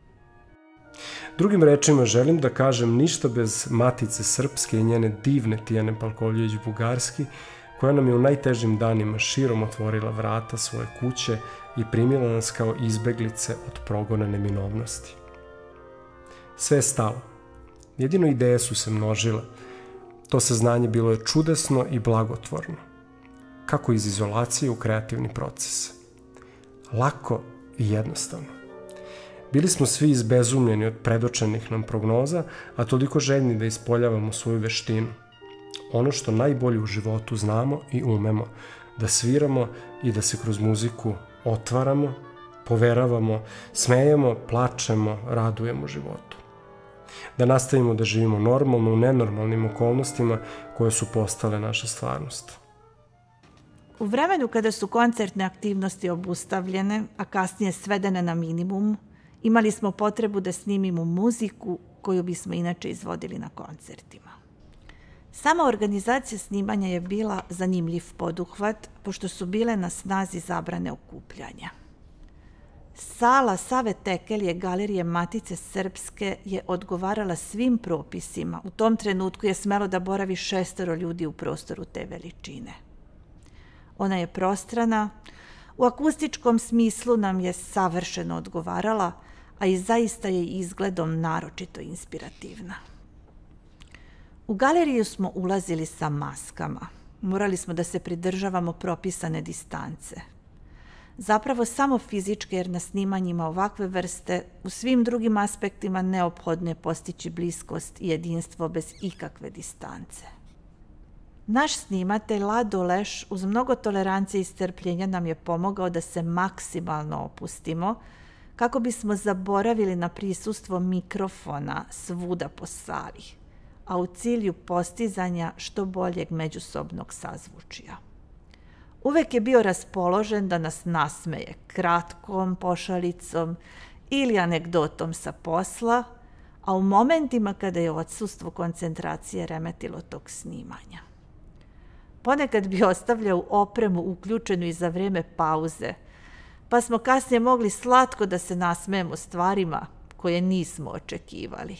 Drugim rečima želim da kažem ništa bez Matice Srpske i njene divne Tijane Palkovljević-Bugarski, koja nam je u najtežim danima širom otvorila vrata svoje kuće i primila nas kao izbeglice od progona neminovnosti. Sve je stalo. Jedino ideje su se množile. To saznanje bilo je čudesno i blagotvorno. Kako iz izolacije u kreativni proces. Lako i jednostavno. Bili smo svi izbezumljeni od predočenih nam prognoza, a toliko željni da ispoljavamo svoju veštinu. Ono što najbolje u životu znamo i umemo, da sviramo i da se kroz muziku otvaramo, poveravamo, smejemo, plačemo, radujemo životu. Da nastavimo da živimo normalno u nenormalnim okolnostima koje su postale naša stvarnost. U vremenu kada su koncertne aktivnosti obustavljene, a kasnije svedene na minimum, imali smo potrebu da snimimo muziku koju bismo inače izvodili na koncertima. Sama organizacija snimanja je bila zanimljiv poduhvat, pošto su bile na snazi zabrane okupljanja. Sala Save Tekelje Galerije Matice Srpske je odgovarala svim propisima. U tom trenutku je smelo da boravi šestoro ljudi u prostoru te veličine. Ona je prostrana, u akustičkom smislu nam je savršeno odgovarala, a i zaista je izgledom naročito inspirativna. U galeriju smo ulazili sa maskama. Morali smo da se pridržavamo propisane distance. Zapravo samo fizičke, jer na snimanjima ovakve vrste u svim drugim aspektima neophodno je postići bliskost i jedinstvo bez ikakve distance. Naš snimatelj Lado Leš uz mnogo tolerancije i strpljenja nam je pomogao da se maksimalno opustimo kako bismo zaboravili na prisustvo mikrofona svuda po sali, a u cilju postizanja što boljeg međusobnog sazvučija. Uvek je bio raspoložen da nas nasmeje kratkom pošalicom ili anegdotom sa posla, a u momentima kada je odsustvo koncentracije remetilo tog snimanja. Ponekad bi ostavljao opremu uključenu i za vreme pauze, pa smo kasnije mogli slatko da se nasmejemo stvarima koje nismo očekivali.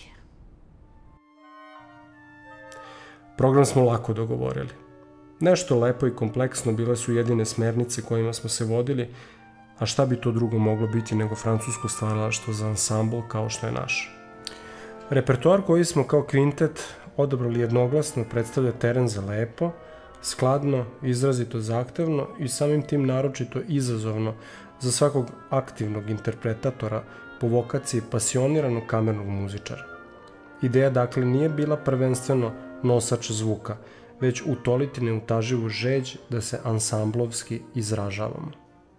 Program smo lako dogovorili. Nešto lepo i kompleksno bile su jedine smernice kojima smo se vodili, a šta bi to drugo moglo biti nego francusko stvaralaštvo za ansambl kao što je naš. Repertoar koji smo kao kvintet odabrali jednoglasno predstavlja teren za lepo, skladno, izrazito zahtevno i samim tim naročito izazovno za svakog aktivnog interpretatora po vokaciji pasioniranog kamernog muzičara. Ideja dakle nije bila prvenstveno nosač zvuka, već utoliti neutaživu žeđ da se ansamblovski izražavamo.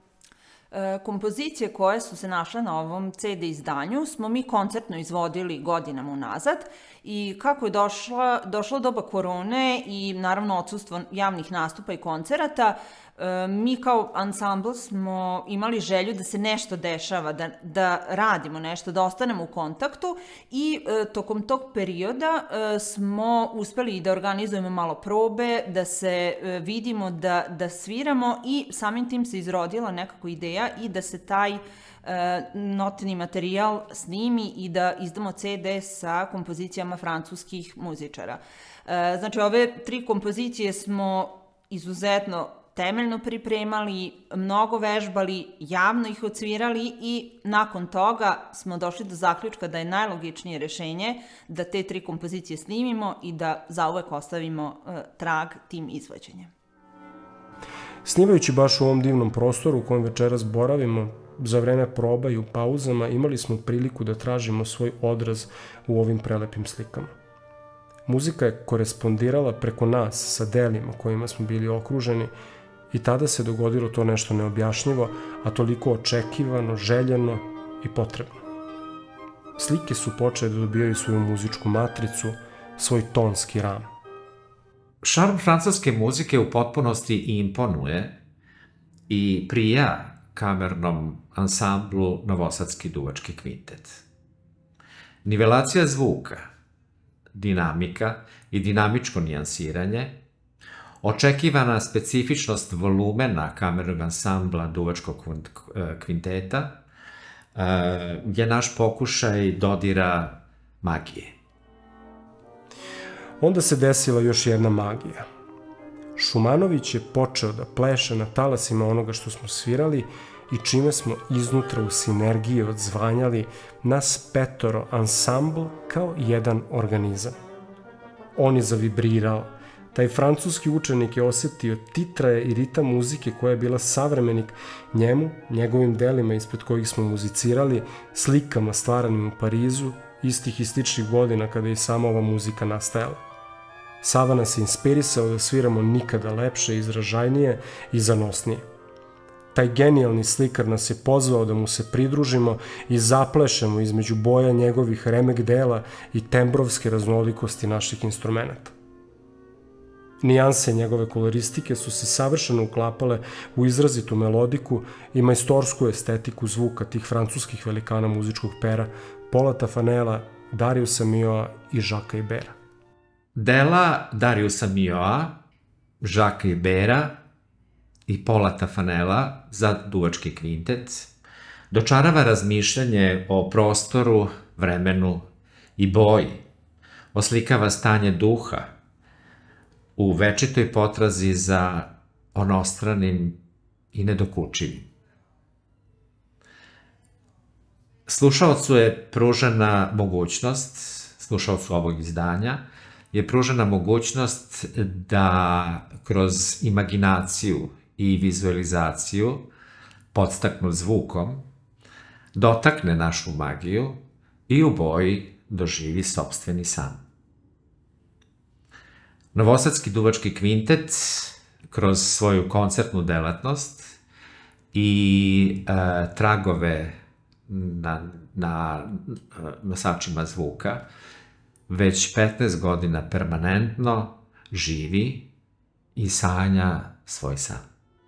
Kompozicije koje su se našle na ovom ce de izdanju smo mi koncertno izvodili godinama unazad i kako je došla, došlo doba korone i naravno odsustvo javnih nastupa i koncerata, mi kao ansambl smo imali želju da se nešto dešava, da, da radimo nešto, da ostanemo u kontaktu i e, tokom tog perioda e, smo uspeli i da organizujemo malo probe, da se e, vidimo, da, da sviramo i samim tim se izrodila nekako ideja i da se taj e, notni materijal snimi i da izdamo ce de sa kompozicijama francuskih muzičara. E, znači, ove tri kompozicije smo izuzetno temeljno pripremali, mnogo vežbali, javno ih odsvirali i nakon toga smo došli do zaključka da je najlogičnije rešenje da te tri kompozicije snimimo i da zauvek ostavimo uh, trag tim izvođenjem. Snimajući baš u ovom divnom prostoru u kojem večeras boravimo, za vreme proba i u pauzama imali smo priliku da tražimo svoj odraz u ovim prelepim slikama. Muzika je korespondirala preko nas sa delima kojima smo bili okruženi i tada se dogodilo to nešto neobjašnjivo, a toliko očekivano, željeno i potrebno. Slike su počele da dobijaju svoju muzičku matricu, svoj tonski ram. Šarm francuske muzike u potpunosti imponuje i prija kamernom ansamblu Novosadski duvački kvintet. Nivelacija zvuka, dinamika i dinamičko nijansiranje, očekivana specifičnost volumena kamernog ansambla duvačkog kvinteta je naš pokušaj dodira magije. Onda se desila još jedna magija. Šumanović je počeo da pleše na talasima onoga što smo svirali i čime smo iznutra u sinergiji odzvanjali nas petoro ansambl kao jedan organizam. On je zavibrirao. Taj francuski učenik je osetio titraje i ritam muzike koja je bila savremenik njemu, njegovim delima ispred kojih smo muzicirali, slikama stvaranim u Parizu, istih i sličnih godina kada je sama ova muzika nastajala. Sava nas je inspirisao da sviramo nikada lepše, izražajnije i zanosnije. Taj genijalni slikar nas je pozvao da mu se pridružimo i zaplešemo između boja njegovih remek dela i tembrovske raznolikosti naših instrumenta. Nijanse njegove koloristike su se savršeno uklapale u izrazitu melodiku i majstorsku estetiku zvuka tih francuskih velikana muzičkog pera, Paula Tafanela, Dariusa Milhaud i Jacquesa Ibera. Dela Dariusa Milhaud, Jacquesa Ibera i Paula Tafanela za duvački kvintet dočarava razmišljanje o prostoru, vremenu i boji, oslikava stanje duha u večitoj potrazi za onostranim i nedokučivim. Slušaocu je pružena mogućnost, slušaocu ovog izdanja, je pružena mogućnost da kroz imaginaciju i vizualizaciju, podstaknut zvukom, dotakne našu magiju i u boji doživi sopstveni san. Novosadski duvački kvintet kroz svoju koncertnu delatnost i e, tragove na, na nosačima zvuka već petnaest godina permanentno živi i sanja svoj san.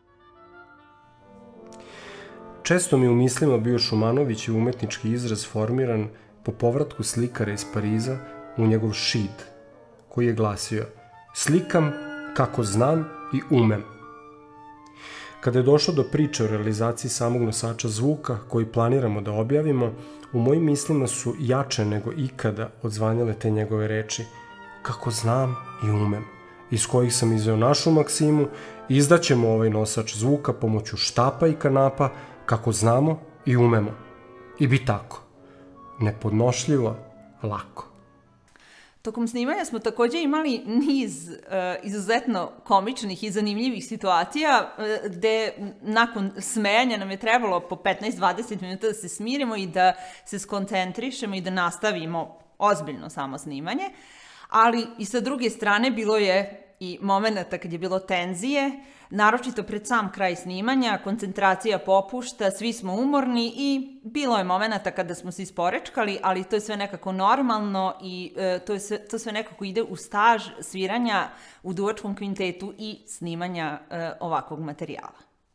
Često mi u mislima bio Šumanović i umetnički izraz formiran po povratku slikara iz Pariza u njegov šid, koji je glasio: slikam kako znam i umem. Kada je došlo do priče o realizaciji samog nosača zvuka koji planiramo da objavimo, u mojim mislima su jače nego ikada odzvanjale te njegove reči: kako znam i umem, iz kojih sam izveo našu maksimu: izdaćemo ovaj nosač zvuka pomoću štapa i kanapa, kako znamo i umemo. I bi tako. Nepodnošljivo, lako. Tokom snimanja smo takođe imali niz uh, izuzetno komičnih i zanimljivih situacija uh, gde nakon smejanja nam je trebalo po petnaest do dvadeset minuta da se smirimo i da se skoncentrišemo i da nastavimo ozbiljno samo snimanje, ali i sa druge strane bilo je i momenata kad je bilo tenzije, naročito pred sam kraj snimanja, koncentracija popušta, svi smo umorni i bilo je momenata kada smo se isporečkali, ali to je sve nekako normalno i e, to, je sve, to sve nekako ide u staž sviranja u duvačkom kvintetu i snimanja e, ovakvog materijala.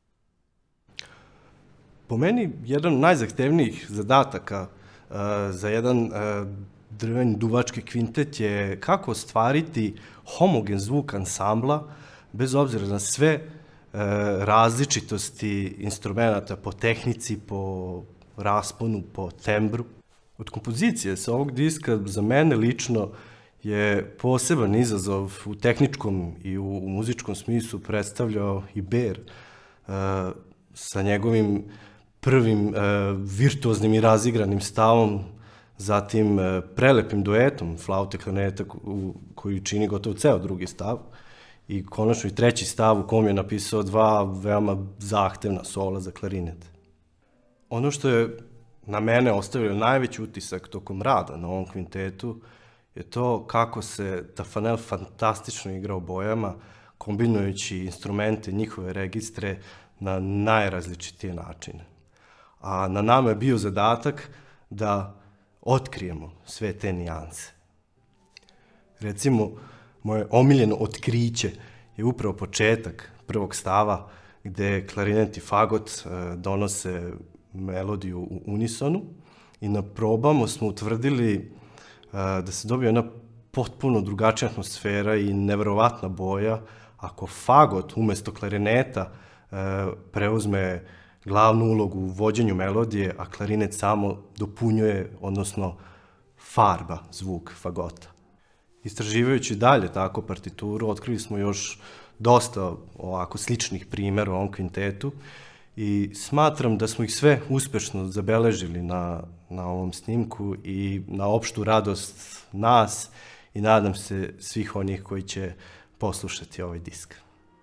Po meni, jedan od najzahtevnijih zadataka uh, za jedan uh, drveni duvački kvintet je kako ostvariti homogen zvuk ansambla, bez obzira na sve e, različitosti instrumenta po tehnici, po rasponu, po tembru. Od kompozicije sa ovog diska za mene lično je poseban izazov u tehničkom i u, u muzičkom smislu predstavljao i Ber e, sa njegovim prvim e, virtuoznim i razigranim stavom, zatim e, prelepim duetom flaute klarneta koji čini gotovo ceo drugi stav i konačno i treći stav u kom je napisao dva veoma zahtevna sola za klarinet. Ono što je na mene ostavilo najveći utisak tokom rada na ovom kvintetu je to kako se Tafanel fantastično igra o bojama, kombinujući instrumente, njihove registre na najrazličitije načine. A na nama je bio zadatak da otkrijemo sve te nijanse. Recimo, moje omiljeno otkriće je upravo početak prvog stava gde klarinet i fagot donose melodiju u unisonu i na probama smo utvrdili da se dobije jedna potpuno drugačija atmosfera i neverovatna boja ako fagot umesto klarineta preuzme glavnu ulogu u vođenju melodije, a klarinet samo dopunjuje, odnosno farba zvuk fagota. Istraživajući dalje tako partituru, otkrili smo još dosta ovako sličnih primjera u ovom kvintetu i smatram da smo ih sve uspešno zabeležili na, na ovom snimku i na opštu radost nas i nadam se svih onih koji će poslušati ovaj disk.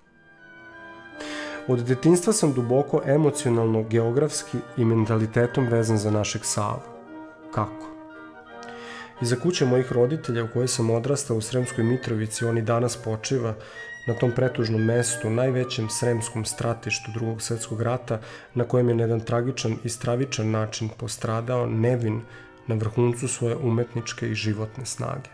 Od detinjstva sam duboko emocionalno, geografski i mentalitetom vezan za našeg Savu. Kako? Iza kuće mojih roditelja u kojoj sam odrastao u Sremskoj Mitrovici, on i danas počiva na tom pretužnom mestu, najvećem sremskom stratištu Drugog svetskog rata, na kojem je na jedan tragičan i stravičan način postradao nevin na vrhuncu svoje umetničke i životne snage.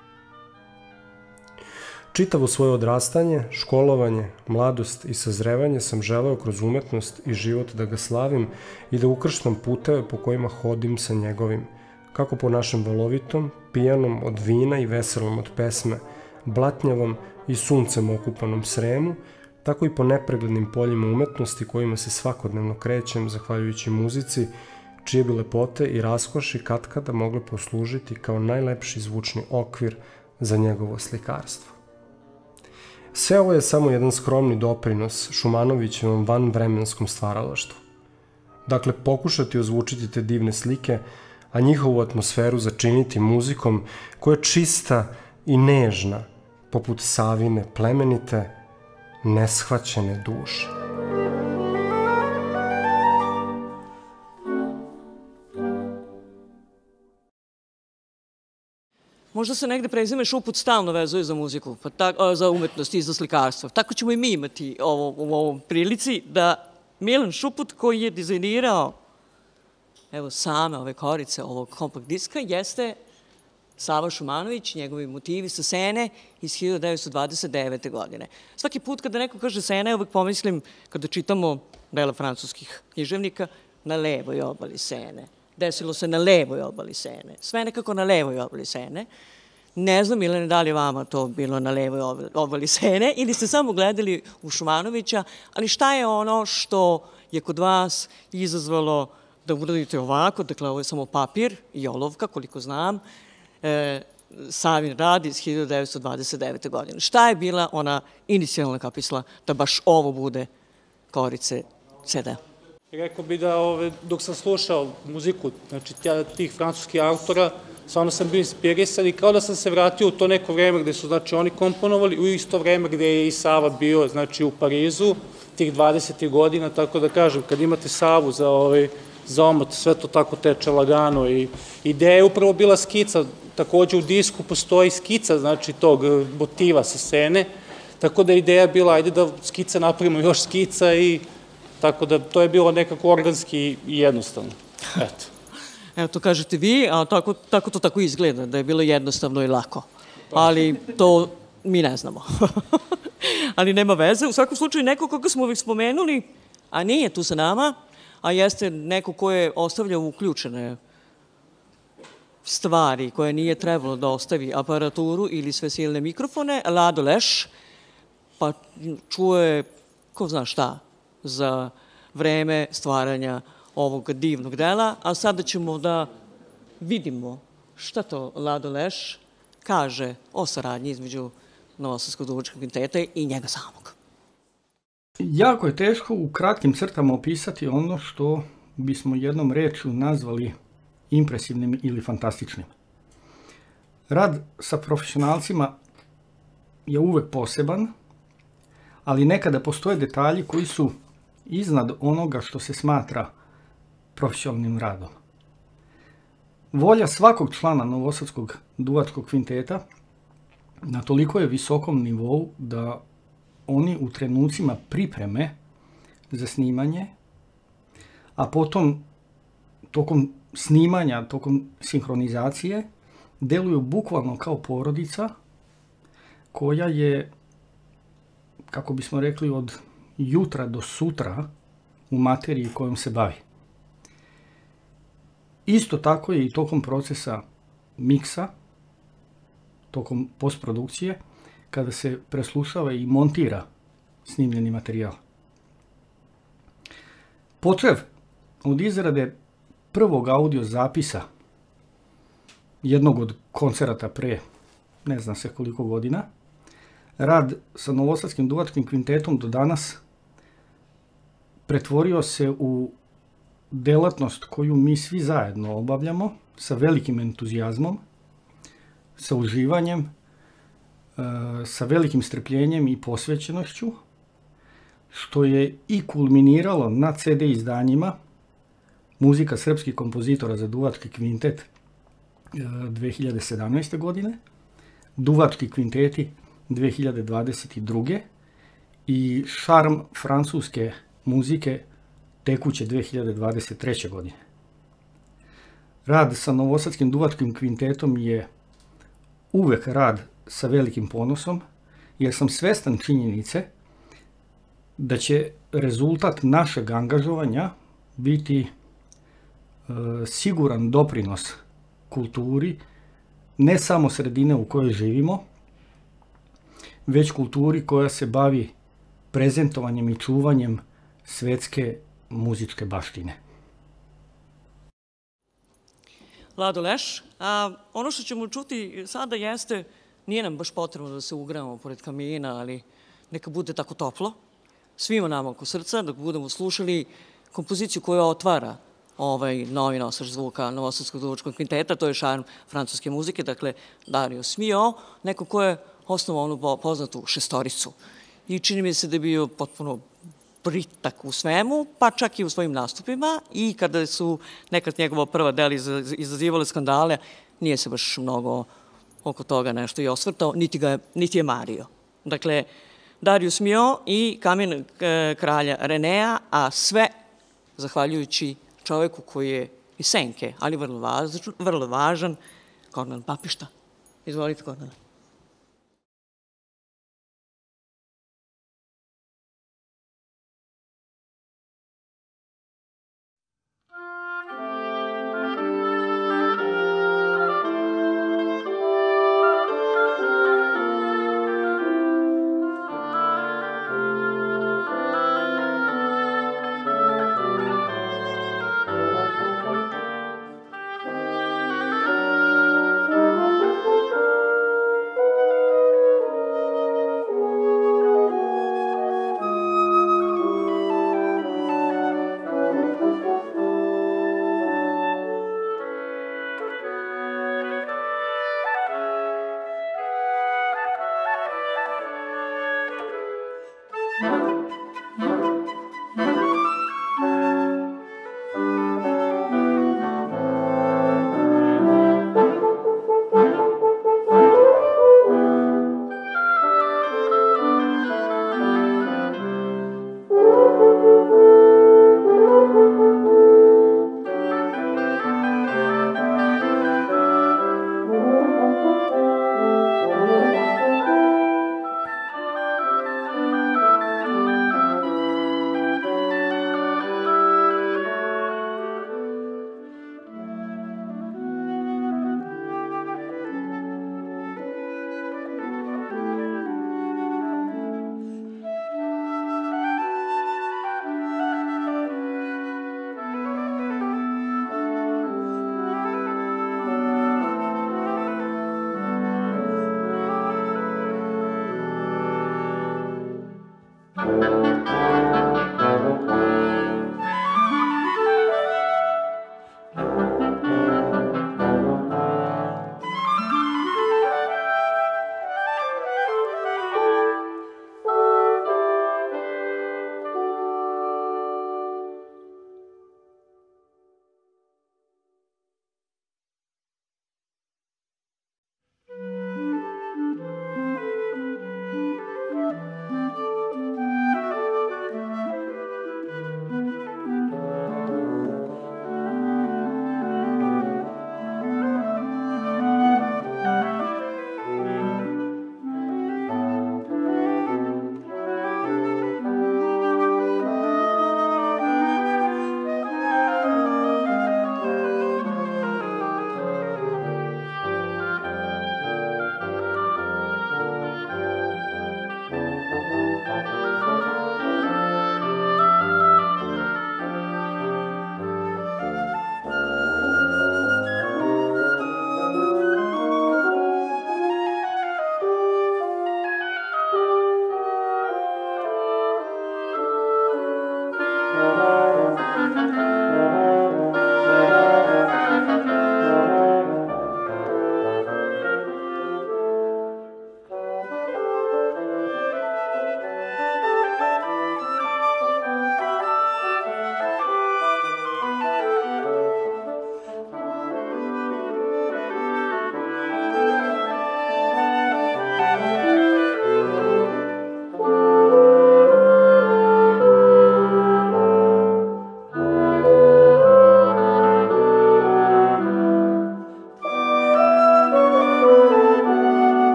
Čitavo svoje odrastanje, školovanje, mladost i sazrevanje sam želeo kroz umetnost i život da ga slavim i da ukrštam puteve po kojima hodim sa njegovim, kako po našem valovitom, pijanom od vina i veselom od pesme, blatnjavom i suncem okupanom Sremu, tako i po nepreglednim poljima umetnosti kojima se svakodnevno krećem zahvaljujući muzici, čije bi lepote i raskoši katkada mogle poslužiti kao najlepši zvučni okvir za njegovo slikarstvo. Sve ovo je samo jedan skromni doprinos Šumanovićevom vanvremenskom stvaralaštvu. Dakle, pokušati ozvučiti te divne slike, a njihovu atmosferu začiniti muzikom koja je čista i nežna, poput Savine plemenite, neshvaćene duše. Možda se negde prezime Šuput stalno vezuje za muziku, pa tak, a, za umetnost i za slikarstvo. Tako ćemo i mi imati ovo, u ovom prilici da Milan Šuput, koji je dizajnirao evo same ove korice ovog kompakt diska, jeste Sava Šumanović, njegovi motivi sa Sene iz hiljadu devetsto dvadeset devete. godine. Svaki put kada neko kaže Sena, uvek pomislim, kada čitamo dela francuskih književnika, na levoj obali Sene. Desilo se na levoj obali Sene. Sve nekako na levoj obali Sene. Ne znam, Milane, da li je vama to bilo na levoj obali Sene ili ste samo gledali u Šumanovića, ali šta je ono što je kod vas izazvalo da uradite ovako, dakle ovo je samo papir i olovka, koliko znam, e, Savin rad iz hiljadu devetsto dvadeset devete. godine. Šta je bila ona inicijalna kapisla da baš ovo bude korice ce de? Rekao bi da ove, dok sam slušao muziku, znači tih francuskih autora, stvarno sam bio inspirisan i kao da sam se vratio u to neko vreme gde su, znači, oni komponovali, u isto vreme gde je i Sava bio, znači, u Parizu, tih dvadesetih godina, tako da kažem, kad imate Savu za, ovaj, za omot, sve to tako teče lagano i ideja je upravo bila skica, takođe u disku postoji skica, znači, tog motiva sa Sene, tako da ideja je bila, ajde da skice napravimo još skica i tako da to je bilo nekako organski i jednostavno. Eto. Evo, to kažete vi, a tako, tako to tako izgleda, da je bilo jednostavno i lako. Ali to mi ne znamo. Ali nema veze. U svakom slučaju, neko koga smo uvijek spomenuli, a nije tu sa nama, a jeste neko ko je ostavljao uključene stvari, koje nije trebalo da ostavi aparaturu ili sve silne mikrofone, Lado Leš, pa čuje ko zna šta za vreme stvaranja ovog divnog dela, a sada ćemo da vidimo šta to Lado Leš kaže o saradnji između Novosadskog duvačkog kvinteta i njega samog. Jako je teško u kratkim crtama opisati ono što bismo jednom rečju nazvali impresivnim ili fantastičnim. Rad sa profesionalcima je uvek poseban, ali nekada postoje detalji koji su iznad onoga što se smatra profesionalnim radom. Volja svakog člana Novosadskog duvačkog kvinteta na toliko je visokom nivou da oni u trenucima pripreme za snimanje, a potom tokom snimanja, tokom sinhronizacije, deluju bukvalno kao porodica koja je, kako bismo rekli, od jutra do sutra u materiji kojom se bavi. Isto tako je i tokom procesa miksa, tokom postprodukcije, kada se preslušava i montira snimljeni materijal. Počev od izrade prvog audio zapisa jednog od koncerata pre ne znam se koliko godina, rad sa Novosadskim duvačkim kvintetom do danas pretvorio se u delatnost koju mi svi zajedno obavljamo sa velikim entuzijazmom, sa uživanjem, sa velikim strpljenjem i posvećenošću, što je i kulminiralo na ce de izdanjima Muzika srpskih kompozitora za duvački kvintet dve hiljade sedamnaeste. godine, Duvački kvinteti dve hiljade dvadeset druge. i Šarm francuske muzike tekuće dve hiljade dvadeset treće. godine. Rad sa Novosadskim duvačkim kvintetom je uvek rad sa velikim ponosom, jer sam svestan činjenice da će rezultat našeg angažovanja biti e, siguran doprinos kulturi, ne samo sredine u kojoj živimo, već kulturi koja se bavi prezentovanjem i čuvanjem svetske muzičke baštine. Lado Leš, a ono što ćemo čuti sada jeste, nije nam baš potrebno da se ugramo pored kamina, ali neka bude tako toplo, svima nama oko srca, dok budemo slušali kompoziciju koja otvara ovaj novi nosač zvuka Novosadskog duvačkog kvinteta, to je šarm francuske muzike, dakle Darius Milhaud, neko ko je osnovao onu poznatu šestoricu. I čini mi se da je bio potpuno britak u svemu, pa čak i u svojim nastupima, i kada su nekad njegova prva dela izazivale skandale, nije se baš mnogo oko toga nešto i osvrtao, niti, ga, niti je mario. Dakle, Darius Milhaud i Kamen kralja Renea, a sve zahvaljujući čoveku koji je iz senke, ali vrlo važan, vrlo važan, Kornel Papišta. Izvolite, Kornel.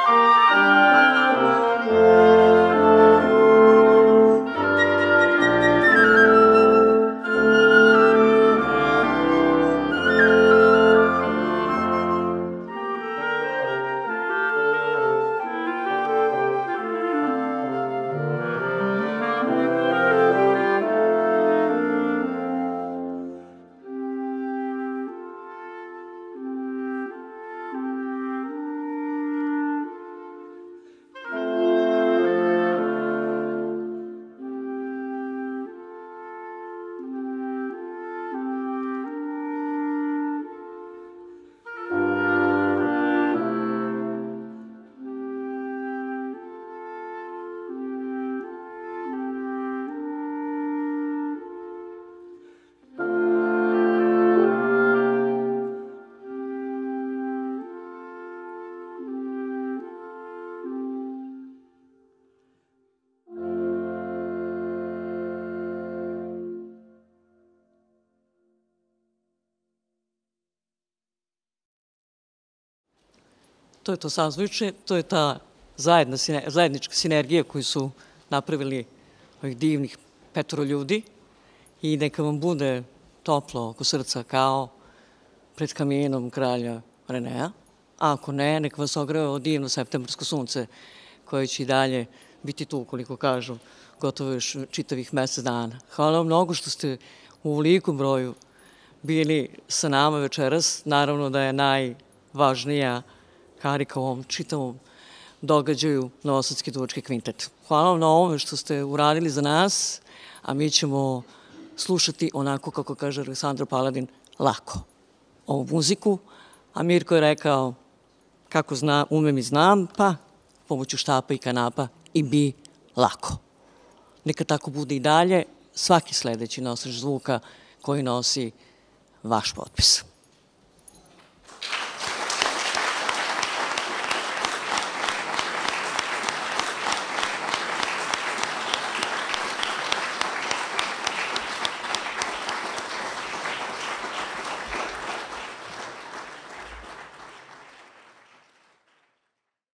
To je to sazvučje, to je ta zajedna, zajednička sinergija koju su napravili ovih divnih petoro ljudi i neka vam bude toplo oko srca kao pred kaminom kralja Renea. A ako ne, neka vas ogreva ovo divno septembarsko sunce koje će i dalje biti tu, koliko kažu, gotovo još čitavih mesec dana. Hvala vam mnogo što ste u ovolikom broju bili sa nama večeras. Naravno da je najvažnija karika u ovom čitavom događaju Novosadski duvački kvintet. Hvala vam na ovome što ste uradili za nas, a mi ćemo slušati onako, kako kaže Aleksandar Paladin, lako ovu muziku. A Mirko je rekao, kako zna, umem i znam, pa pomoću štapa i kanapa i bi lako. Neka tako bude i dalje svaki sledeći nosač zvuka koji nosi vaš potpis.